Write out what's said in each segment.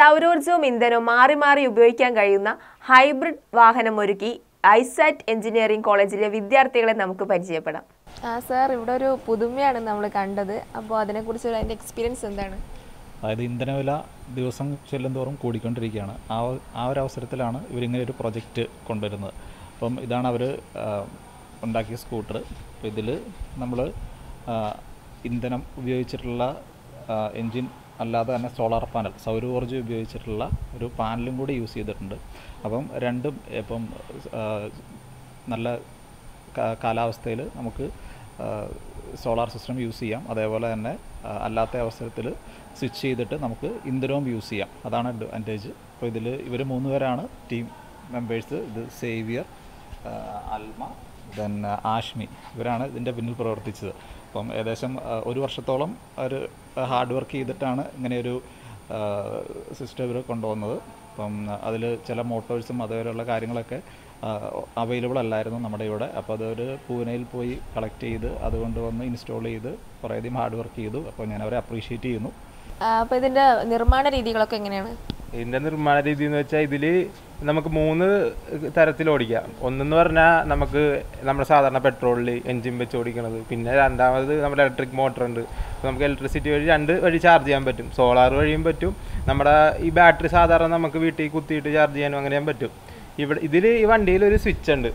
സൗരോർജ്ജവും ഇന്ധനവും മാറി മാറി ഉപയോഗിക്കാൻ കഴിയുന്ന ഹൈബ്രിഡ് വാഹനം ഒരുക്കി ഐസാറ്റ് എഞ്ചിനീയറിംഗ് കോളേജിലെ വിദ്യാർത്ഥികളെ നമുക്ക് പരിചയപ്പെടാം. സാർ, ഇവിടെ ഒരു പുതുമയാണ് നമ്മൾ കണ്ടത്. അപ്പോൾ അതിനെക്കുറിച്ച് അതിൻ്റെ എക്സ്പീരിയൻസ് എന്താണ്? അതായത് ഇന്ധനവില ദിവസം ചെല്ലുന്തോറും കൂടിക്കൊണ്ടിരിക്കുകയാണ്. ആ ഒരു അവസരത്തിലാണ് ഇവരിങ്ങനെ ഒരു പ്രൊജക്റ്റ് കൊണ്ടുവരുന്നത്. അപ്പം ഇതാണ് അവർ ഉണ്ടാക്കിയ സ്കൂട്ടർ. അപ്പോൾ ഇതിൽ നമ്മൾ ഇന്ധനം ഉപയോഗിച്ചിട്ടുള്ള എൻജിൻ അല്ലാതെ തന്നെ സോളാർ പാനൽ, സൗരോർജ്ജം ഉപയോഗിച്ചിട്ടുള്ള ഒരു പാനലും കൂടി യൂസ് ചെയ്തിട്ടുണ്ട്. അപ്പം രണ്ടും ഇപ്പം നല്ല കാലാവസ്ഥയിൽ നമുക്ക് സോളാർ സിസ്റ്റം യൂസ് ചെയ്യാം. അതേപോലെ തന്നെ അല്ലാത്ത അവസരത്തിൽ സ്വിച്ച് ചെയ്തിട്ട് നമുക്ക് ഇന്ധനവും യൂസ് ചെയ്യാം. അതാണ് അഡ്വാൻറ്റേജ്. അപ്പോൾ ഇതിൽ ഇവർ 3 പേരാണ് ടീം മെമ്പേഴ്സ്. ഇത് സേവിയർ, അൽമ, ദെൻ ആഷ്മി. ഇവരാണ് ഇതിൻ്റെ പിന്നിൽ പ്രവർത്തിച്ചത്. അപ്പം ഏകദേശം 1 വർഷത്തോളം അവർ ഹാർഡ് വർക്ക് ചെയ്തിട്ടാണ് ഇങ്ങനെയൊരു സിസ്റ്റം ഇവർ കൊണ്ടുവന്നത്. അപ്പം അതിൽ ചില മോട്ടോഴ്സും അതേപോലെയുള്ള കാര്യങ്ങളൊക്കെ അവൈലബിൾ അല്ലായിരുന്നു നമ്മുടെ ഇവിടെ. അപ്പോൾ അതൊരു പൂനെയിൽ പോയി കളക്ട് ചെയ്ത് അതുകൊണ്ട് വന്ന് ഇൻസ്റ്റാൾ ചെയ്ത് കുറേയധികം ഹാർഡ് വർക്ക് ചെയ്തു. അപ്പോൾ ഞാൻ അവരെ അപ്രീഷിയേറ്റ് ചെയ്യുന്നു. അപ്പോൾ ഇതിൻ്റെ നിർമ്മാണ രീതികളൊക്കെ എങ്ങനെയാണ്? ഇതിൻ്റെ നിർമ്മാണ രീതി എന്ന് വെച്ചാൽ ഇതിൽ നമുക്ക് 3 തരത്തിൽ ഓടിക്കാം. ഒന്നെന്ന് പറഞ്ഞാൽ നമുക്ക് നമ്മുടെ സാധാരണ പെട്രോളിൽ എൻജിൻ വെച്ച് ഓടിക്കണത്. പിന്നെ രണ്ടാമത് നമ്മുടെ ഇലക്ട്രിക് മോട്ടറുണ്ട്. അപ്പോൾ നമുക്ക് ഇലക്ട്രിസിറ്റി വഴി 2 വഴി ചാർജ് ചെയ്യാൻ പറ്റും. സോളാർ വഴിയും പറ്റും. നമ്മുടെ ഈ ബാറ്ററി സാധാരണ നമുക്ക് വീട്ടിൽ കുത്തിയിട്ട് ചാർജ് ചെയ്യാനും അങ്ങനെ പറ്റും. ഇതിൽ ഈ വണ്ടിയിൽ ഒരു സ്വിച്ച് ഉണ്ട്.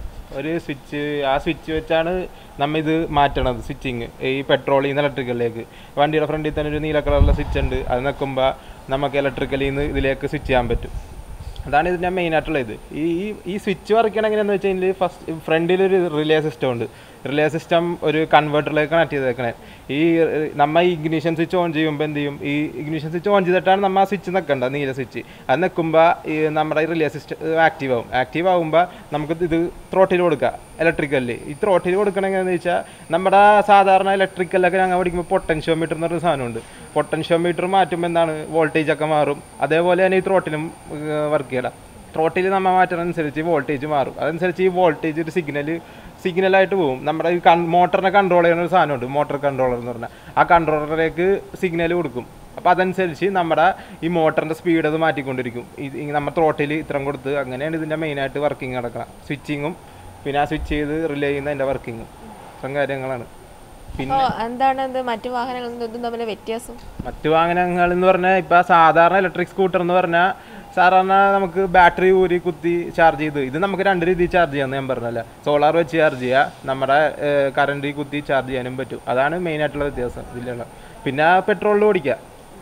ആ സ്വിച്ച് വെച്ചാണ് നമ്മൾ ഇത് മാറ്റണത്. സ്വിച്ചിങ് ഈ പെട്രോളിൽ നിന്ന് ഇലക്ട്രിക്കലിലേക്ക്. വണ്ടിയുടെ ഫ്രണ്ടിൽ തന്നെ ഒരു നീല കളറുള്ള സ്വിച്ച് ഉണ്ട്. അത് നിൽക്കുമ്പോൾ നമുക്ക് ഇലക്ട്രിക്കലിൽ നിന്ന് ഇതിലേക്ക് സ്വിച്ച് ചെയ്യാൻ പറ്റും. അതാണ് ഇതിൻ്റെ മെയിനായിട്ടുള്ള ഇത്. ഈ സ്വിച്ച് വർക്ക് ചെയ്യണം എങ്ങനെയാണെന്ന് വെച്ച് കഴിഞ്ഞാൽ ഫസ്റ്റ് ഫ്രണ്ടിലൊരു റിലേ സിസ്റ്റം ഉണ്ട്. റിലേ സിസ്റ്റം ഒരു കൺവേർട്ടറിലേക്ക് കണക്ട് ചെയ്തേക്കണേ. നമ്മൾ ഈ ഇഗ്നിഷൻ സ്വിച്ച് ഓൺ ചെയ്യുമ്പോൾ എന്ത് ചെയ്യും, ഈ ഇഗ്നിഷൻ സ്വിച്ച് ഓൺ ചെയ്തിട്ടാണ് നമ്മൾ ആ സ്വിച്ച് നിൽക്കേണ്ടത്, നീല സ്വിച്ച്. അത് നിൽക്കുമ്പോൾ നമ്മുടെ ഈ റിലേ സിസ്റ്റം ആക്റ്റീവ് ആകുമ്പോൾ നമുക്ക് ഇത് ത്രോട്ടിൽ കൊടുക്കുക. ഇലക്ട്രിക്കലിൽ ഈ ത്രോട്ടിൽ കൊടുക്കണമെന്ന് വെച്ചാൽ നമ്മുടെ സാധാരണ ഇലക്ട്രിക്കലൊക്കെ ഞങ്ങൾ പഠിക്കുമ്പോൾ പൊട്ടൻഷ്യോമീറ്റർ എന്ന് പറഞ്ഞൊരു സാധനമുണ്ട്. പൊട്ടൻഷ്യോമീറ്റർ മാറ്റുമ്പോൾ എന്താണ്, വോൾട്ടേജൊക്കെ മാറും. അതേപോലെ തന്നെ ഈ ത്രോട്ടിലും വർക്ക് ചെയ്യണം. ത്രോട്ടിൽ നമ്മൾ മാറ്റുന്നതനുസരിച്ച് വോൾട്ടേജ് മാറും. അതനുസരിച്ച് ഈ വോൾട്ടേജ് ഒരു സിഗ്നലായിട്ട് പോകും. നമ്മുടെ ഈ മോട്ടറിനെ കൺട്രോൾ ചെയ്യുന്ന ഒരു സാധനമുണ്ട്, മോട്ടർ കൺട്രോളർ എന്ന് പറഞ്ഞാൽ. ആ കൺട്രോളറിലേക്ക് സിഗ്നൽ കൊടുക്കും. അപ്പോൾ അതനുസരിച്ച് നമ്മുടെ ഈ മോട്ടറിൻ്റെ സ്പീഡ് അത് മാറ്റിക്കൊണ്ടിരിക്കും. നമ്മൾ ത്രോട്ടിൽ ഇത്രയും കൊടുത്ത് അങ്ങനെയാണ് ഇതിൻ്റെ മെയിനായിട്ട് വർക്കിംഗ് നടക്കണം. സ്വിച്ചിങ്ങും പിന്നെ ആ സ്വിച്ച് ചെയ്ത് റിലേ ചെയ്യുന്ന അതിൻ്റെ വർക്കിങ്ങും ഇത്രയും കാര്യങ്ങളാണ്. പിന്നെ എന്താണ് മറ്റു വാഹനങ്ങളിൽ തമ്മിൽ വ്യത്യാസം? മറ്റു വാഹനങ്ങൾ എന്ന് പറഞ്ഞാൽ ഇപ്പോൾ സാധാരണ ഇലക്ട്രിക് സ്കൂട്ടർ എന്ന് പറഞ്ഞാൽ സാധാരണ നമുക്ക് ബാറ്ററി ഊരി കുത്തി ചാർജ് ചെയ്ത്, ഇത് നമുക്ക് 2 രീതിയിൽ ചാർജ് ചെയ്യാമെന്ന് ഞാൻ പറഞ്ഞല്ല. സോളാർ വെച്ച് ചാർജ് ചെയ്യുക, നമ്മുടെ കറണ്ടിൽ കുത്തി ചാർജ് ചെയ്യാനും പറ്റും. അതാണ് മെയിനായിട്ടുള്ള വ്യത്യാസം ഇതിലുള്ള. പിന്നെ പെട്രോളിൽ ഓടിക്കുക.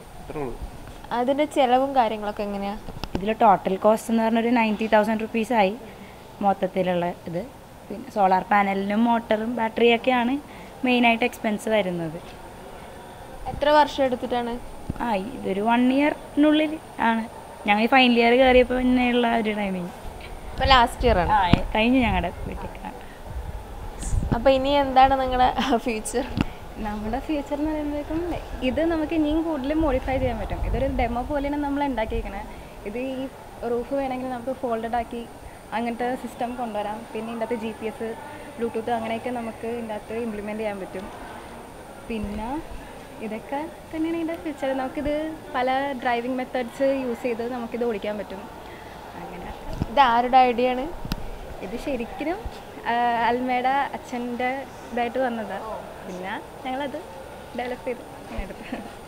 അതിൻ്റെ ചിലവും കാര്യങ്ങളൊക്കെ എങ്ങനെയാണ്? ഇതിൽ ടോട്ടൽ കോസ്റ്റ് എന്ന് പറഞ്ഞൊരു 90,000 റുപ്പീസായി മൊത്തത്തിലുള്ള ഇത്. പിന്നെ സോളാർ പാനലിനും മോട്ടറും ബാറ്ററിയൊക്കെയാണ് മെയിനായിട്ട് എക്സ്പെൻസ് വരുന്നത്. എത്ര വർഷം എടുത്തിട്ടാണ്? ഇതൊരു 1 ഇയറിനുള്ളിൽ ആണ്. ഞങ്ങൾ ഫൈനൽ ഇയർ കയറിയപ്പോൾ പിന്നെയുള്ള ഒരു ടൈമിങ്. ഇപ്പോൾ ലാസ്റ്റ് ഇയറാണ് കഴിഞ്ഞു ഞങ്ങളുടെ വീട്ടിലേക്കാണ്. അപ്പോൾ ഇനി എന്താണ് നിങ്ങളുടെ ഫ്യൂച്ചർ? നമ്മുടെ ഫ്യൂച്ചർ എന്ന് പറയുമ്പോഴേക്കും ഇത് നമുക്ക് ഇനിയും കൂടുതൽ മോഡിഫൈ ചെയ്യാൻ പറ്റും. ഇതൊരു ഡെമോ പോലെയാണ് നമ്മൾ ഉണ്ടാക്കിയിരിക്കണേ. ഇത് ഈ റൂഫ് വേണമെങ്കിൽ നമുക്ക് ഫോൾഡഡ് ആക്കി അങ്ങനത്തെ സിസ്റ്റം കൊണ്ടുവരാം. പിന്നെ ഇതിൻ്റെ അകത്ത് GPS, ബ്ലൂടൂത്ത് അങ്ങനെയൊക്കെ നമുക്ക് ഇതിൻ്റെ അകത്ത് ഇംപ്ലിമെൻറ്റ് ചെയ്യാൻ പറ്റും. പിന്നെ ഇതൊക്കെ തന്നെയാണ് ഇതിൻ്റെ ഫ്യൂച്ചർ. നമുക്കിത് പല ഡ്രൈവിംഗ് മെത്തേഡ്സ് യൂസ് ചെയ്ത് നമുക്കിത് ഓടിക്കാൻ പറ്റും. അങ്ങനെ. ഇത് ആരുടെ ഐഡിയ ആണ്? ഇത് ശരിക്കും അൽമയുടെ അച്ഛൻ്റെ ഇതായിട്ട് വന്നതാണ്. പിന്നെ ഞങ്ങളത് ഡെവലപ്പ് ചെയ്ത് എടുത്ത്